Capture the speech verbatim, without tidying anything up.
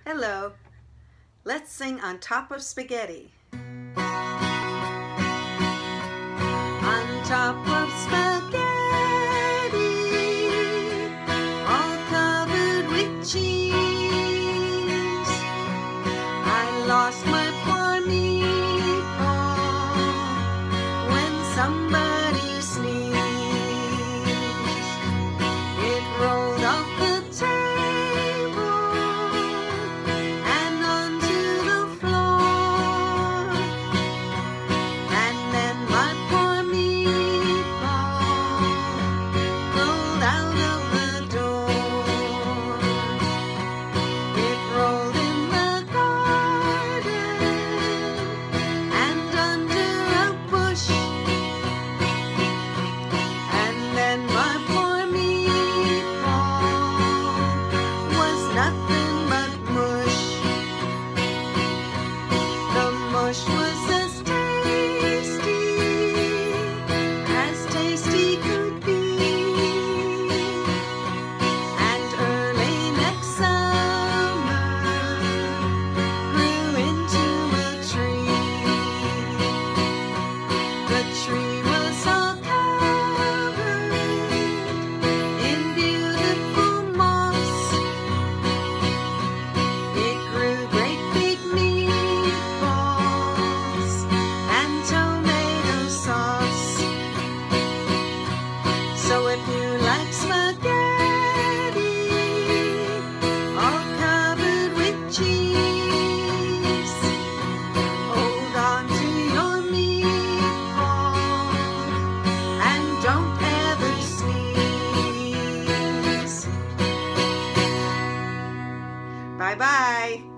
Hello. Let's sing On Top of Spaghetti. On top of spaghetti, all covered with cheese, I lost my poor meatball when somebody sneezed. It rolled off the table and onto the floor, and then my poor meatball rolled out of the door. It rolled in the garden and under a bush, and then my poor meatball was nothing but mush. The mush was as tasty as tasty could be, and early next summer grew into a tree. The tree was all covered in beautiful moss. It grew great big meatballs and tomato sauce. So if you like spaghetti all covered with cheese, hold on to your meatball and don't ever sneeze. Bye-bye.